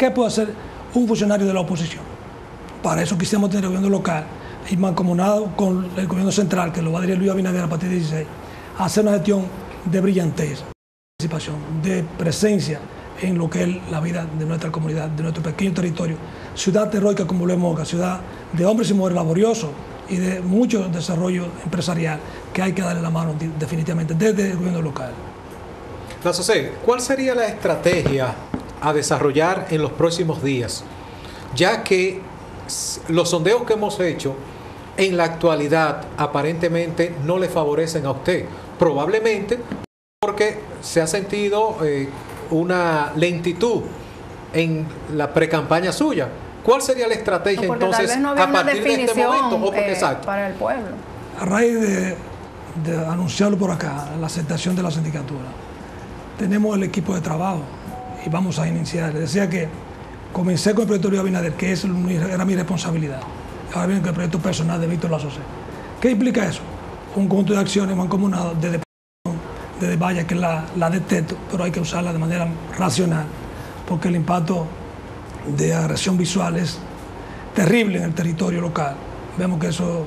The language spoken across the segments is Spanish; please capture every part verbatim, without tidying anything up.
¿qué puede hacer un funcionario de la oposición? Para eso quisimos tener el gobierno local y mancomunado con el gobierno central, que lo va a dirigir Luis Abinader a partir de dieciséis, a hacer una gestión de brillantez, de participación, de presencia en lo que es la vida de nuestra comunidad, de nuestro pequeño territorio. Ciudad heroica como lo es Moca, ciudad de hombres y mujeres laboriosos y de mucho desarrollo empresarial que hay que darle la mano definitivamente desde el gobierno local. José, ¿cuál sería la estrategia a desarrollar en los próximos días? Ya que los sondeos que hemos hecho en la actualidad aparentemente no le favorecen a usted, probablemente porque se ha sentido eh, una lentitud en la precampaña suya. ¿Cuál sería la estrategia no, entonces no a partir de este momento? ¿O porque, eh, exacto? Para el pueblo. A raíz de, de anunciarlo por acá, la aceptación de la sindicatura, tenemos el equipo de trabajo y vamos a iniciar. Les decía que comencé con el proyecto de Abinader, que es, era mi responsabilidad. Ahora viene con el proyecto personal de Víctor Lasocé. ¿Qué implica eso? Un conjunto de acciones mancomunadas de de valla que la, la detesto, pero hay que usarla de manera racional, porque el impacto de agresión visual es terrible en el territorio local. Vemos que eso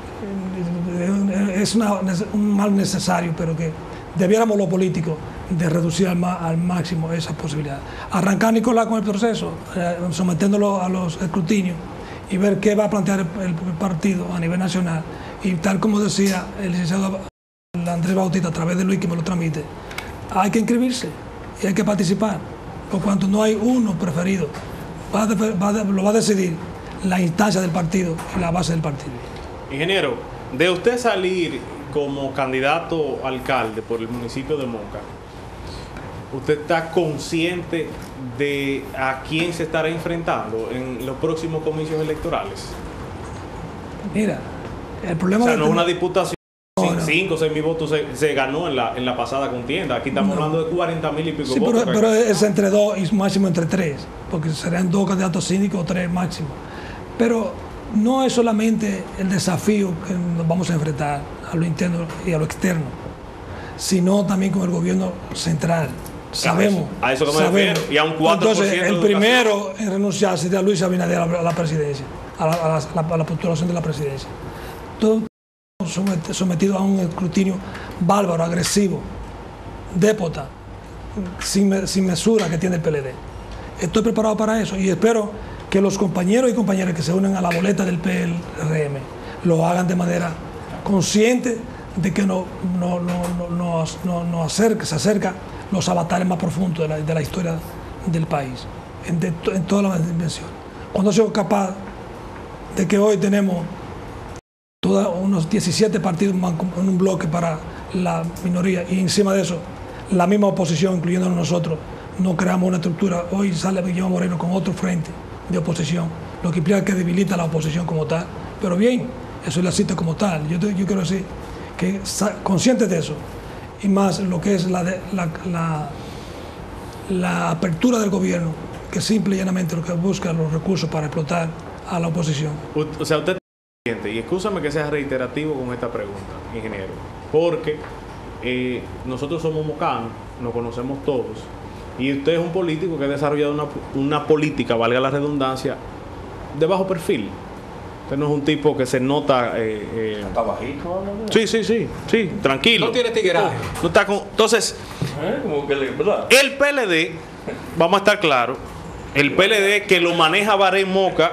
es una, un mal necesario, pero que debiéramos los políticos de reducir al, al máximo esa posibilidad. Arrancar, Nicolás, con el proceso, eh, sometiéndolo a los escrutinios y ver qué va a plantear el, el partido a nivel nacional. Y tal como decía el licenciado Andrés Bautista, a través de Luis que me lo transmite, hay que inscribirse y hay que participar, por cuanto no hay uno preferido, va de, va de, lo va a decidir la instancia del partido y la base del partido. Ingeniero, de usted salir como candidato a alcalde por el municipio de Moca, ¿usted está consciente de a quién se estará enfrentando en los próximos comicios electorales? Mira, el problema... O sea, de no es una diputación. No, no. cinco o seis mil votos se, se ganó en la, en la pasada contienda. Aquí estamos no. hablando de cuarenta mil y pico sí, votos. Pero, pero es entre dos y máximo entre tres, porque serían dos candidatos síndicos o tres máximo. Pero no es solamente el desafío que nos vamos a enfrentar a lo interno y a lo externo, sino también con el gobierno central. Sabemos. A eso que me sabemos. refiero. Y a un cuatro por ciento. Entonces, el primero en renunciar sería Luis Abinader a la, a la presidencia, a la, a, la, a la postulación de la presidencia. Todo sometido a un escrutinio bárbaro, agresivo, dépota, sin, sin mesura que tiene el P L D. Estoy preparado para eso y espero que los compañeros y compañeras que se unen a la boleta del P L R M lo hagan de manera consciente de que no, no, no, no, no, no, no acerca, se acerca los avatares más profundos de la, de la historia del país, en, de, en todas las dimensiones. Cuando soy capaz de que hoy tenemos todos unos diecisiete partidos en un bloque para la minoría y encima de eso la misma oposición, incluyéndonos nosotros, no creamos una estructura. Hoy sale Guillermo Moreno con otro frente de oposición, lo que implica que debilita la oposición como tal. Pero bien, eso es la cita como tal. Yo, yo quiero decir que conscientes de eso y más lo que es la, de, la, la, la apertura del gobierno, que simple y llanamente lo que busca los recursos para explotar a la oposición. O sea, usted... Y escúchame que sea reiterativo con esta pregunta, ingeniero, porque eh, nosotros somos mocanos, nos conocemos todos, y usted es un político que ha desarrollado una, una política, valga la redundancia, de bajo perfil. Usted no es un tipo que se nota... Eh, eh, ¿Está bajito? Sí, sí, sí, sí, tranquilo. No tiene tigueraje. No, no está con, entonces, ¿Eh? Como que le, ¿verdad? el P L D, vamos a estar claros, el P L D que lo maneja Baré Moca...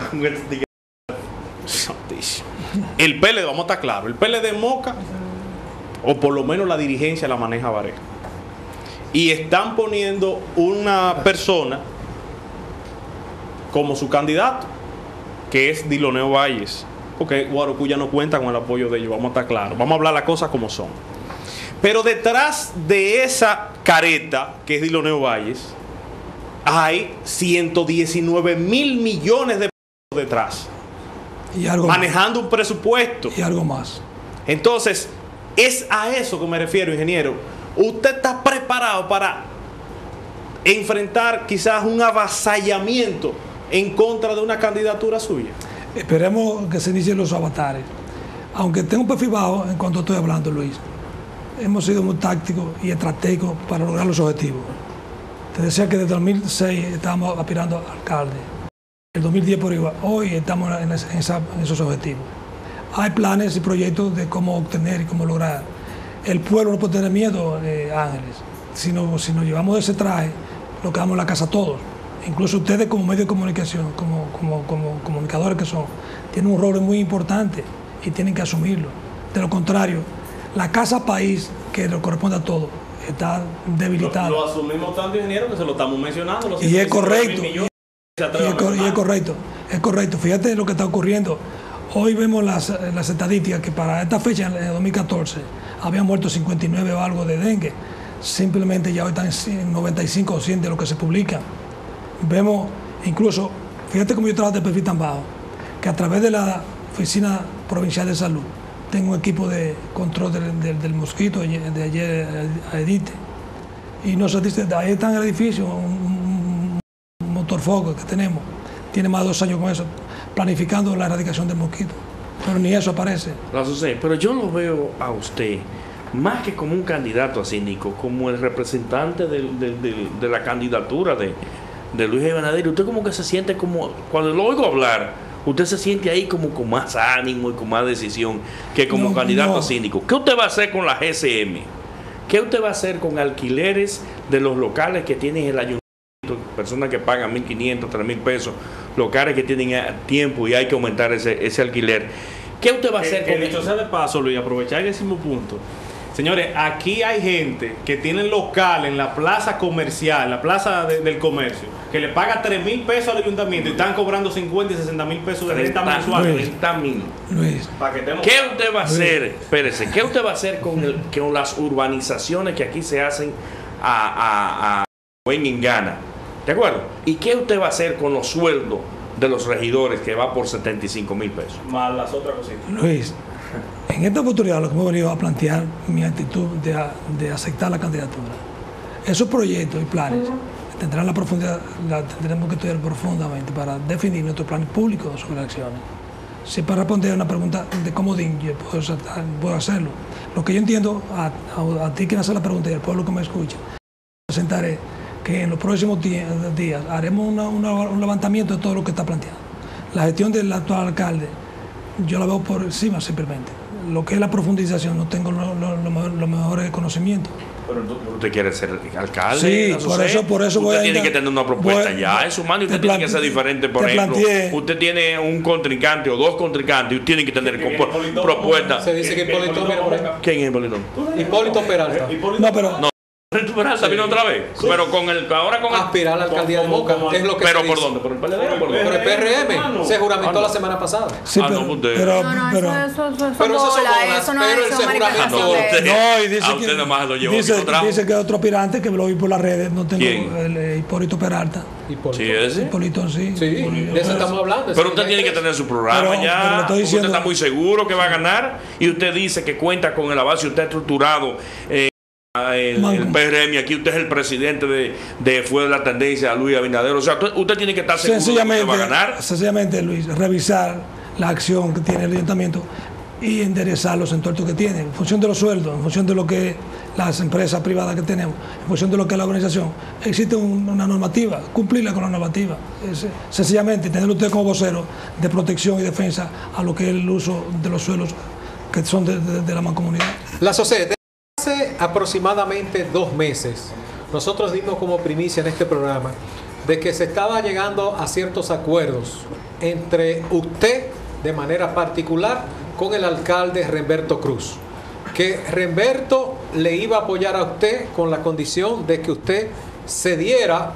El P L D, vamos a estar claros, el P L D Moca, o por lo menos la dirigencia la maneja Baré. Y están poniendo una persona como su candidato, que es Diloneo Valles, porque Guarocuya no cuenta con el apoyo de ellos, vamos a estar claros, vamos a hablar las cosas como son. Pero detrás de esa careta, que es Diloneo Valles, hay ciento diecinueve mil millones de pesos detrás. Y algo manejando más. un presupuesto. Y algo más. Entonces, es a eso que me refiero, ingeniero. ¿Usted está preparado para enfrentar quizás un avasallamiento en contra de una candidatura suya? Esperemos que se inicien los avatares. Aunque tengo un perfil bajo en cuanto estoy hablando, Luis, hemos sido muy tácticos y estratégicos para lograr los objetivos. Te decía que desde el dos mil seis estábamos aspirando a alcalde. El dos mil diez por igual. Hoy estamos en, esa, en, esa, en esos objetivos. Hay planes y proyectos de cómo obtener y cómo lograr. El pueblo no puede tener miedo, eh, Ángeles. Si, no, si nos llevamos ese traje, lo quedamos en la casa todos. Incluso ustedes como medio de comunicación, como, como, como comunicadores que son, tienen un rol muy importante y tienen que asumirlo. De lo contrario, la casa país, que le corresponde a todos, está debilitada. Lo, lo asumimos tanto, ingeniero, que se lo estamos mencionando. Los y es correcto. millones, y, es, cor, y es correcto. Es correcto. Fíjate lo que está ocurriendo. Hoy vemos las, las estadísticas que para esta fecha, en el dos mil catorce, habían muerto cincuenta y nueve o algo de dengue. Simplemente ya hoy están en noventa y cinco o cien de lo que se publica. Vemos incluso, fíjate cómo yo trabajo de perfil tan bajo, que a través de la Oficina Provincial de Salud tengo un equipo de control del, del, del mosquito de ayer a Edite. Y nos dice, ahí está en el edificio, un, un motorfoco que tenemos. Tiene más de dos años con eso, planificando la erradicación del mosquito. Pero ni eso aparece. La José, pero yo lo veo a usted más que como un candidato a síndico, como el representante de, de, de, de la candidatura de, de Luis Abinader. Usted como que se siente como, cuando lo oigo hablar, usted se siente ahí como con más ánimo y con más decisión que como no, candidato no. a síndico. ¿Qué usted va a hacer con la G C M? ¿Qué usted va a hacer con alquileres de los locales que tienen el ayuntamiento? Personas que pagan mil quinientos, tres mil pesos, locales que tienen tiempo y hay que aumentar ese, ese alquiler. ¿Qué usted va a hacer que, con que dicho sea de paso, Luis, aprovechar el décimo punto. Señores, aquí hay gente que tiene local en la plaza comercial, la plaza de, del comercio, que le paga tres mil pesos al ayuntamiento y están cobrando cincuenta y sesenta mil pesos de renta mensual. treinta mil. ¿Qué usted va a hacer? Espérese, ¿qué usted va a hacer con, el, con las urbanizaciones que aquí se hacen a, a, a buen en gana? ¿De acuerdo? ¿Y qué usted va a hacer con los sueldos de los regidores que va por setenta y cinco mil pesos? Más las otras cositas. Luis, en esta oportunidad lo que hemos venido a plantear mi actitud de, de aceptar la candidatura. Esos proyectos y planes tendrán la profundidad, la tendremos que estudiar profundamente para definir nuestros planes públicos sobre elecciones. Si para responder a una pregunta de comodín, yo puedo, puedo hacerlo. Lo que yo entiendo, a, a, a ti que hace la pregunta y al pueblo que me escucha, presentaré que en los próximos días haremos una, una, un levantamiento de todo lo que está planteado. La gestión del actual alcalde, yo la veo por encima simplemente. Lo que es la profundización, no tengo los lo, lo, lo mejores conocimientos. Pero usted quiere ser alcalde. Sí, por eso, por eso voy usted a tiene que tener una propuesta voy, ya en su mano y usted tiene que ser diferente. Por ejemplo, planteé, usted tiene un contrincante o dos contrincantes y usted tiene que tener propuesta. Se dice que Hipólito, ¿quién es Hipólito? Hipólito Peralta. No, pero no. Peralta vino otra vez, sí. Pero con el ahora con el aspirar a la alcaldía de Moca, es lo que pero se por dice. dónde, por el P L D o por el P R M, se juramentó ah, no. la semana pasada. Sí, pero, ah, no, pero, no, no, pero, eso, eso, eso, pero eso, son bolas, eso no pero es el juramento no, usted, no, y dice a que usted nomás lo llevó dice, dice que otro aspirante que lo vi por las redes, no tengo ¿quién? el, el Hipólito Peralta. Hipólito. Sí, ese. Hipólito, sí. Sí, Hipólito, de eso estamos hablando. Pero usted tiene que tener su programa pero, ya. Pero estoy diciendo, usted está muy seguro que va a ganar y usted dice que cuenta con el avance, usted estructurado. Eh, El, el P R M, aquí usted es el presidente de, de Fue de la Tendencia, Luis Abinader. O sea, usted, usted tiene que estar seguro de que va a ganar. Sencillamente, Luis, revisar la acción que tiene el ayuntamiento y enderezar los entornos que tiene, en función de los sueldos, en función de lo que las empresas privadas que tenemos, en función de lo que es la organización. Existe un, una normativa, cumplirla con la normativa. Es, sencillamente, tener usted como vocero de protección y defensa a lo que es el uso de los suelos que son de, de, de la mancomunidad. La sociedad. Hace aproximadamente dos meses, nosotros dimos como primicia en este programa de que se estaba llegando a ciertos acuerdos entre usted, de manera particular, con el alcalde Remberto Cruz. Que Remberto le iba a apoyar a usted con la condición de que usted cediera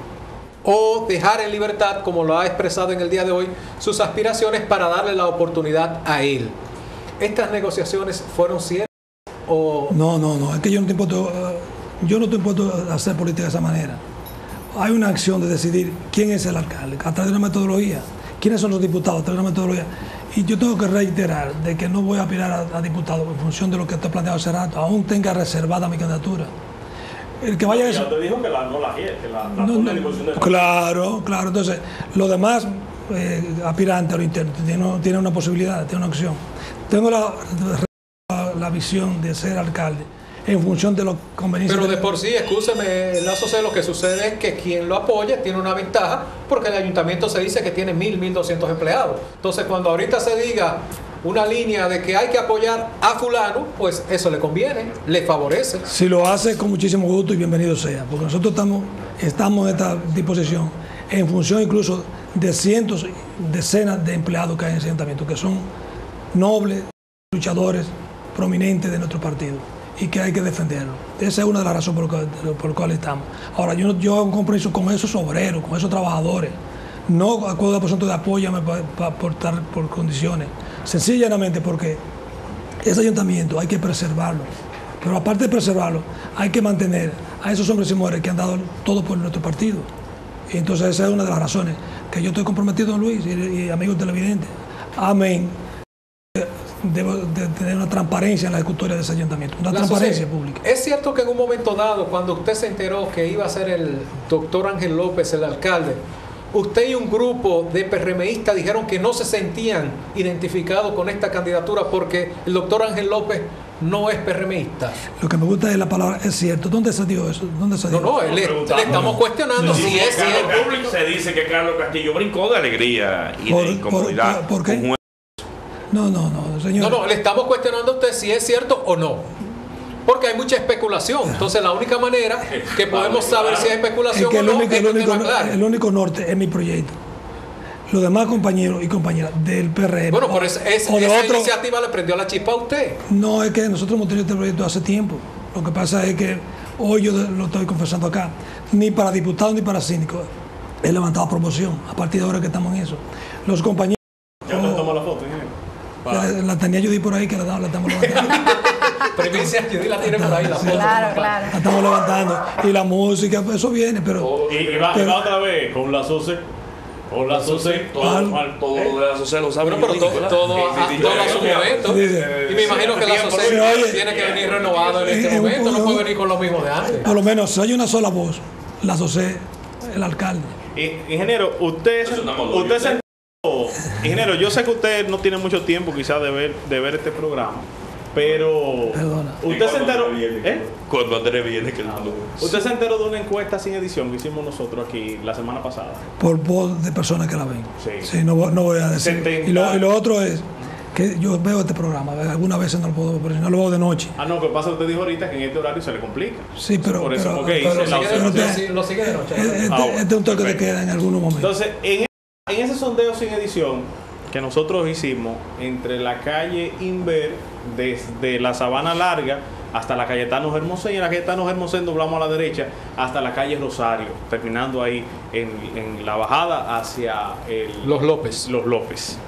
o dejara en libertad, como lo ha expresado en el día de hoy, sus aspiraciones para darle la oportunidad a él. ¿Estas negociaciones fueron ciertas? O... No, no, no, es que yo no te impuesto, yo no te impuesto a hacer política de esa manera. Hay una acción de decidir quién es el alcalde, a través de una metodología, quiénes son los diputados, a través de una metodología. Y yo tengo que reiterar de que no voy a aspirar a, a diputado en función de lo que te he planteado hace rato, aún tenga reservada mi candidatura. El que vaya no, a eso, ya te dijo que la, no la quiere, que la, la no, pone no, en posición de... Claro, claro, entonces, los demás eh, aspirantes a lo interno tienen, tienen una posibilidad, tienen una opción. Tengo la... la visión de ser alcalde en función de los conveniencias. Pero de por sí, escúcheme, Lazo C, lo que sucede es que quien lo apoya tiene una ventaja, porque el ayuntamiento se dice que tiene mil, mil doscientos empleados. Entonces, cuando ahorita se diga una línea de que hay que apoyar a fulano, pues eso le conviene, le favorece. Si lo hace, con muchísimo gusto y bienvenido sea, porque nosotros estamos, estamos en esta disposición en función incluso de cientos, decenas de empleados que hay en ese ayuntamiento, que son nobles, luchadores, prominentes de nuestro partido, y que hay que defenderlo. Esa es una de las razones por las por cuales estamos. Ahora, yo, yo hago un compromiso con esos obreros, con esos trabajadores, no acuerdo por ciento de apóyame para aportar por condiciones, sencillamente porque ese ayuntamiento hay que preservarlo, pero aparte de preservarlo, hay que mantener a esos hombres y mujeres que han dado todo por nuestro partido. Y entonces esa es una de las razones que yo estoy comprometido, don Luis, y, y amigos televidentes. Amén. Debo de tener una transparencia en la ejecutoria de ese ayuntamiento, una La transparencia sociedad, pública. Es cierto que en un momento dado, cuando usted se enteró que iba a ser el doctor Ángel López el alcalde, usted y un grupo de PRMistas dijeron que no se sentían identificados con esta candidatura porque el doctor Ángel López no es PRMista. Lo que me gusta es la palabra es cierto. ¿Dónde se dio eso? ¿Dónde se dio? No, no, le, le estamos cuestionando No, si es Carlos cierto. Público se dice que Carlos Castillo brincó de alegría y Por- de incomodidad. por- ¿por qué? con un- No, no, no, señor. No, no, le estamos cuestionando a usted si es cierto o no. Porque hay mucha especulación. Entonces la única manera que podemos saber si hay Es especulación que o el no único, es el, que único, tenga claro. el único norte es mi proyecto. Los demás compañeros y compañeras del P R M. Bueno, por eso es, o de esa otro, iniciativa le prendió la chispa a usted. no, es que nosotros hemos tenido este proyecto hace tiempo. Lo que pasa es que hoy yo lo estoy confesando acá. Ni para diputados ni para síndicos he levantado promoción. A partir de ahora que estamos en eso. Los compañeros. Ya te tomo la foto, ingeniero. La, la tenía Judy por ahí que la, la estamos levantando. Primicia, Judy la tiene por ahí, la foto. Claro, claro. La estamos levantando. Y la música, eso viene, pero. Y, y va, y pero- va otra vez con la SOCE. Con la SOCE. Todo, Al- mal, todo lo de la sociedad lo sabe. Bueno, pero to- ¿verdad? todo, a, todo a su momento. Dice, Y me imagino que la Sí, sociedad oye, tiene que venir renovado en este eh, momento, no un- puede venir con lo mismo de antes. por lo menos, si hay una sola voz, la asocié el alcalde. I- Ingeniero, usted, Eso no me lo usted digo. se enteró- Ingeniero, yo sé que usted no tiene mucho tiempo quizás de ver, de ver este programa, pero Perdona. usted se enteró, ¿eh? Cuando Andrés viene que el mundo. Usted se enteró de una encuesta sin edición que hicimos nosotros aquí la semana pasada. Por voz de personas que la ven. Sí. no, vo- no voy a decir. setenta. Y lo, y lo otro es que yo veo este programa, algunas veces no lo puedo ver, pero si no lo veo de noche. Ah, no, que pasa que usted dijo ahorita que en este horario se le complica. Sí, pero. Por eso pero, porque pero- hice la Lo sigue de pero noche, te- sí, lo sigue de noche. este, Ah, bueno, este es un toque de perfecto. queda en algún momento. Entonces, en, en ese sondeo sin edición que nosotros hicimos entre la calle Inver, desde la Sabana Larga hasta la Cayetano Hermosén, y en la Cayetano Hermosén doblamos a la derecha hasta la calle Rosario, terminando ahí en, en la bajada hacia el- Los López. Los López.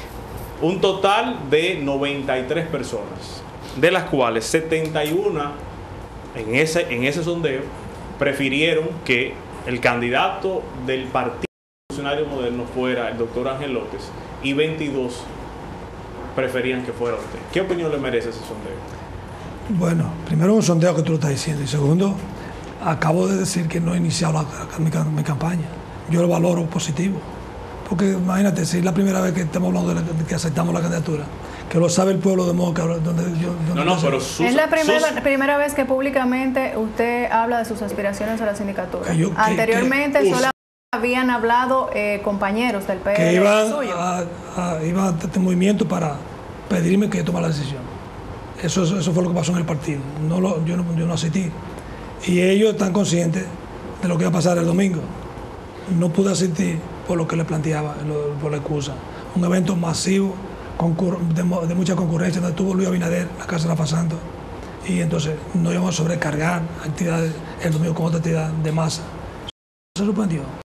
Un total de noventa y tres personas, de las cuales setenta y uno en ese, en ese sondeo prefirieron que el candidato del Partido Revolucionario Moderno fuera el doctor Ángel López y veintidós preferían que fuera usted. ¿Qué opinión le merece ese sondeo? Bueno, primero un sondeo que tú lo estás diciendo. Y segundo, acabo de decir que no he iniciado la, la- mi, ca- mi campaña. Yo lo valoro positivo. Porque imagínate, si es la primera vez que estamos hablando de, la- de que aceptamos la candidatura, que lo sabe el pueblo de Moca, donde yo... donde No, no, yo- pero sus, Es la primera, sus- primera vez que públicamente usted habla de sus aspiraciones a la sindicatura. Que yo- que- Anteriormente que- solo habían hablado eh, compañeros del P R que iban suyo. a, a, iban a este movimiento para pedirme que yo tomara la decisión. Eso, eso, eso fue lo que pasó en el partido. No lo, yo, no, yo no asistí. Y ellos están conscientes de lo que iba a pasar el domingo. No pude asistir por lo que le planteaba, lo- por la excusa. Un evento masivo, concur- de, mo- de mucha concurrencia, donde estuvo Luis Abinader, la Casa de la Pasando. Y entonces no íbamos a sobrecargar actividades el domingo con otra actividad de masa. Se suspendió.